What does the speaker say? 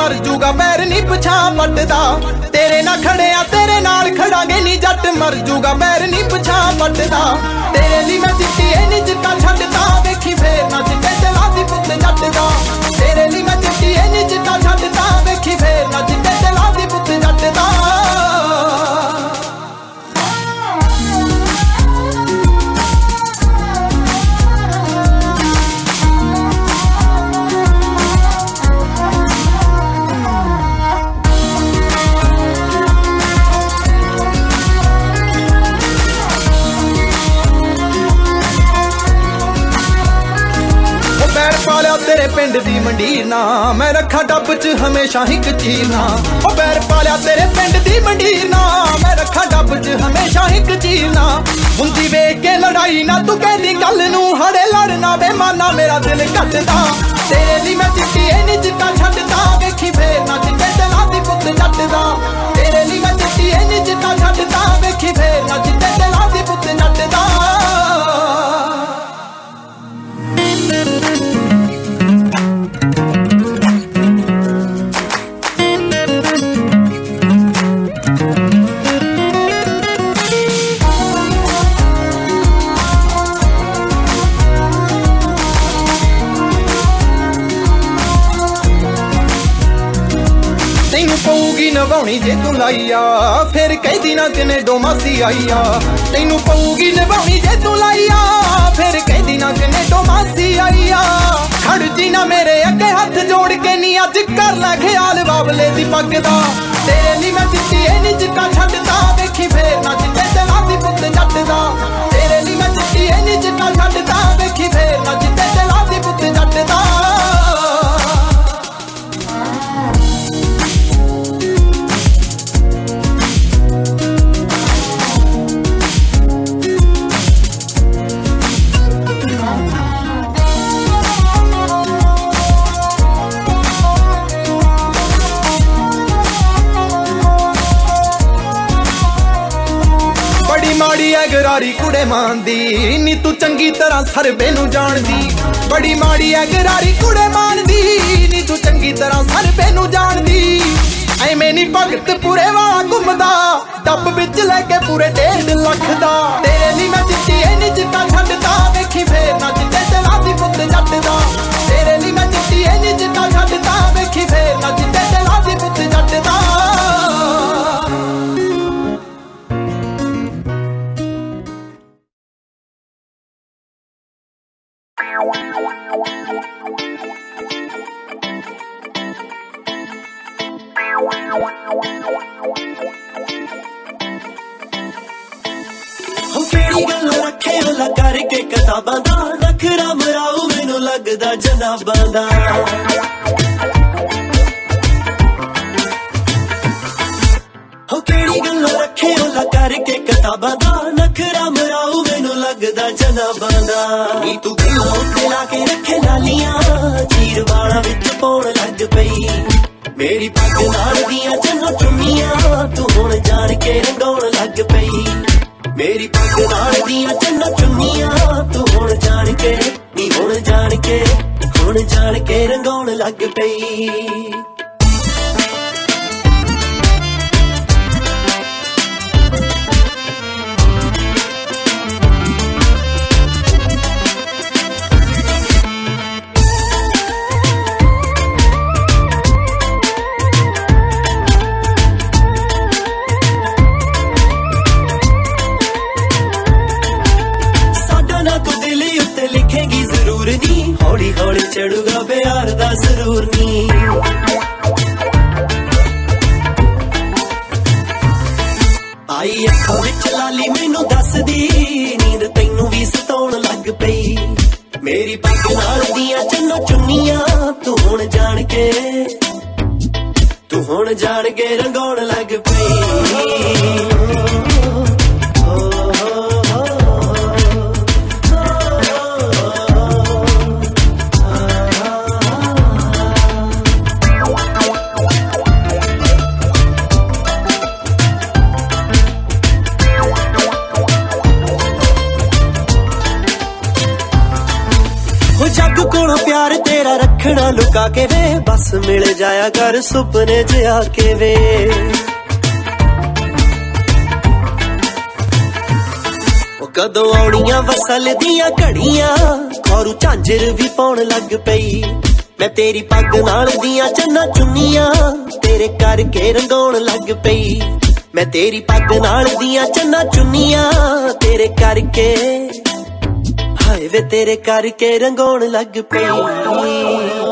मर जूगा बैर नी पछा पटदा। तेरे ना खड़िया तेरे नाल खड़ांगे नी जट मर जूगा बैर नी पछा पटदा। तेरे ली मैं चिट्टी नी चिट्टा छड्डदा वेखी फेर ना चिट्टे ते लादी पुत जट दा। तेरे ली मैं चिट्टी नी चिट्टा छड्डदा वेखी फेर ना चिट्टे ते लादी पुत जट दा। पालिया तेरे पिंड दी मंडीर ना मैं रखा डब च हमेशा हिक चीर ना। ओ बैर पालिया तेरे पिंड दी मंडीर ना मैं रखा डब च हमेशा हिक चीर ना। हुंदी वेख के लड़ाई ना तू कहदी गल नू हड़े लड़ना बेमाना मेरा दिल कटदा। तेरे ली मैं चिट्टी नी चिट्टा छड्डदा वेखी फेर ना चिट्टे ते लादी पुत जटदा। तेरे ली मैं चिट्टी नी चिट्टा छड्डदा वेखी फेर ना चिट्टे ते लादी पुत जटदा। पऊगी निभाउणी जे तू लाईया फिर कई दिना कनेडो मासी आईया। तैनू पऊगी निभाउणी जे तू लाईया फिर कई दिना कनेडो मासी आईया। खड़ जी ना मेरे अगे हथ जोड़ के नी अज कर लै ख्याल बाबले दी पग दा। तेरे ली मैं चिट्टी नी चिट्टा छड्डदा वेखी फेर ना चिट्टे ते लादी पुत जटदा। तेरे ली मैं चिट्टी नी चिट्टा छड्डदा वेखी फेर ना चिट्टे ते लादी पुत जटदा। माड़ी है गरारी कुड़े मानदी नी तू चंगी तरह सरबे नू जानदी। बड़ी माड़ी है गरारी कुड़े मानदी नी तू चंगी तरह सरबे नू जानदी। ऐवें नी भगत पूरे वाला घुमदा डब विच लेके पूरे 1.5 लाख दा। तेरे ली मैं चिट्टी नी चिट्टा छड्डदा वेखी फेर ना चिट्टे ते लादी पुत जटदा। तेरे ली मैं चिट्टी नी चिट्टा छड्डदा वेखी फेर ना चिट्टे ते लादी पुत जटदा। करके किताबां दा नखरा मराऊ मैनू लगदा जनाबां दा। हो केड़ी गल्लां रखे ओला करके किताबां दा नखरा मराऊ मैनू लगदा जनाबां दा। नी तू गल्लां उत्ते ला के रखे लालियां चीर वाला विच पौण लग पई। मेरी पग नाल दियां चन्नो चुन्नियां तू हुण जान के रंगाउण लग पई। मेरी पग नाल दियां चन्नो चुन्नियां तू हुण जान के नी हुण जान के रंगाउण लग पई। हौली हौली चढ़ूगा प्यार दा जरूर नी। आई अखां विच लाली मैनू दसदी नींद तैनू भी सताउण लग पई। मेरी पग नाल दियां चन्नो चुन्नियां तू हुण जान के रंगाउण लग पई। जग कोलों प्यार तेरा रखना लुका के वे बस मिल जाया कर सुपने च आके वे। कदों आउणियां वसल दियां घड़ियां खौरू झांजर भी पाउण लग पई। मैं तेरी पग नाल दियां चन्ना चुन्नियां तेरे करके रंगाउण लग पई। मैं तेरी पग नाल दियां चन्ना चुन्नियां तेरे करके, हाय वे तेरे करके रंगाउण लग पई।